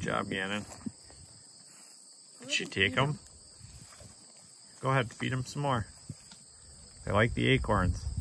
job, Gannon. Did you take them? Go ahead, feed them some more. They like the acorns.